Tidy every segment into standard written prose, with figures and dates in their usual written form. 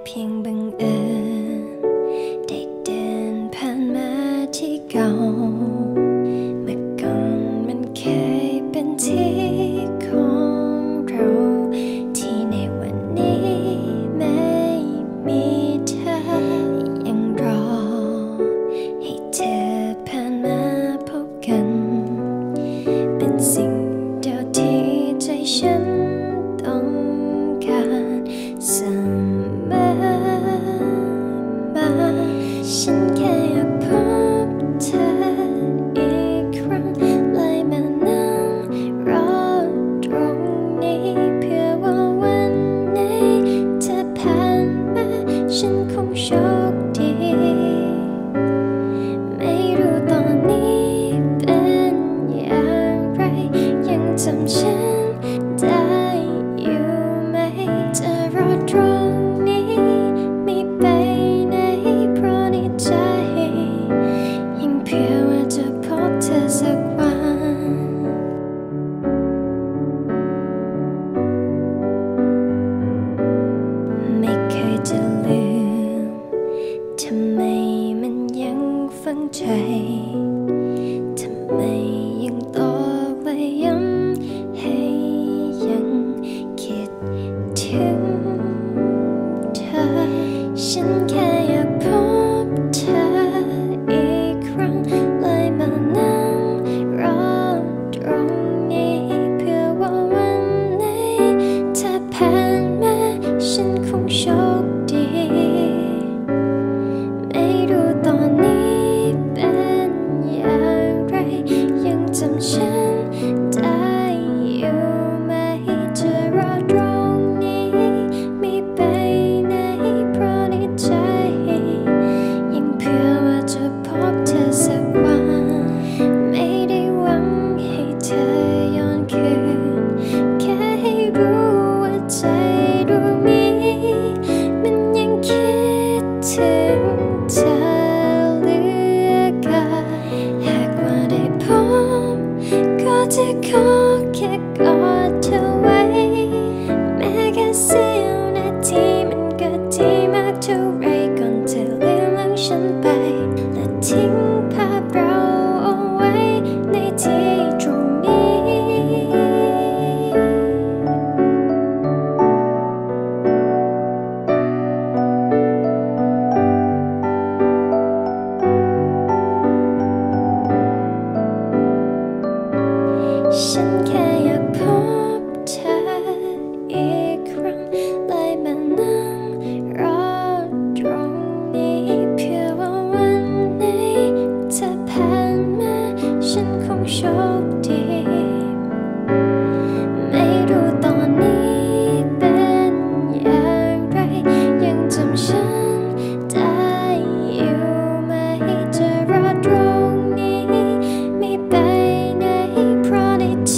เพียงบังเอิญได้เดินผ่านมาที่เก่าเมื่อก่อนมันเคยเป็นที่ของเราที่ในวันนี้ไม่มีเธอยังรอให้เธอผ่านมาพบกันเป็นสิ่งเดียวที่ใจฉันต้องการเสมอมาฉันแค่อยากพบเธออีกครั้งเลยมานั่งรอตรงนี้เพื่อว่าวันนี้เธอผ่านมาฉันคงโชคดีไม่รู้ตอนนี้เป็นอย่างไรยังจำฉันได้อยู่ไหมจะรอตรงนี้ไม่ไปไหนเพราะในใจยังเพื่อว่าจะพบเธอสักวันไม่เคยจะลืมทำไมมันยังฝังใจทำไมยังต้องและย้ำให้ยังคิดถึงเธอฉันแค่อยากพบเธออีกครั้งเลยมานั่งรอตรงนี้เพื่อว่าวันนี้เธอผ่านมาฉันคงโชคดีไม่รู้ตอนนี้เป็นอย่างไรยังจำฉันได้อยู่ไหมจะรอตรงนี้ไม่ไปไหนเพราะในใจยังเพื่อว่าจะพบเธอสักวันไม่ได้หวังให้เธอย้อนคืนแค่ให้รู้ว่าใจดวงนี้มันยังคิดถึงเธอเหลือเกินหากว่าได้พบก็จะขอแค่กอดเธอไว้แม้แค่เสี้ยวนาทีมันก็ดีมากเท่าไรก่อนเธอลืมแล้วฉันไปและทิ้งภาพเราเอาไว้ในที่ตรงนี้ฉันแค่อยากพบเธออีกครั้งเลยมานั่งรอตรงนี้เพื่อว่าวันนี้เธอผ่านมาฉันคงโชคดีไม่รู้ตอนนี้เป็นอย่างไรยังจำฉันได้อยู่ไหมจะรอตรงนี้ไม่ไปไหนเพราะในใจ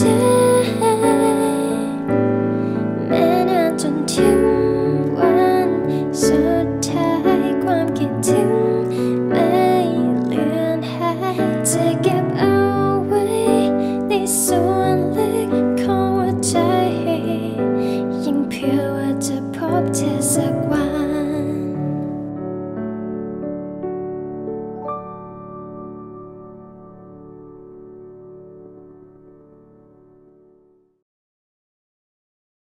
แม้นานจนถึงวันสุดท้ายความคิดถึงไม่เลือนหายจะเก็บเอาไว้ในส่วนลึกของหัวใจยังเพื่อว่าจะพบเธอสักวัน